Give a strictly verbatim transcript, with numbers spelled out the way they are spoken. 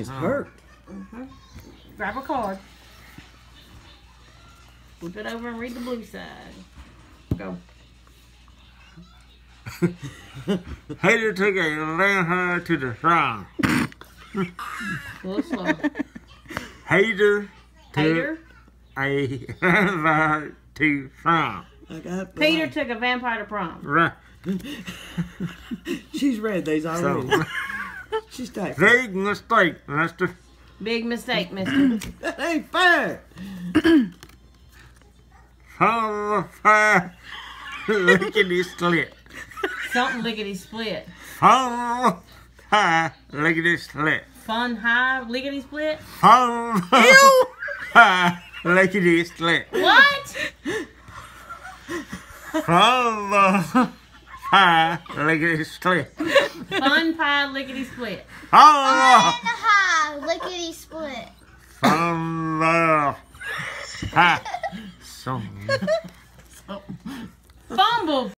is hurt. Mm-hmm. Grab a card. Flip it over and read the blue side. Go. Hater took a vampire to the shrine. A little slow. Hater Hater. took a vampire to shrine. I got Peter took a vampire to prom. Right. She's read these already. So, She's taking. big mistake, mister. Big mistake, mister. That ain't fair. Son of a fire. Lickety split. Something lickety split. Son of a fire. Lickety split. Fun high lickety split. Son of a fire. Lickety split. What? Son of a fire. Lickety split. Fun pie lickety split. Son of High, lickety split. Son of a fire. Son. Fumble.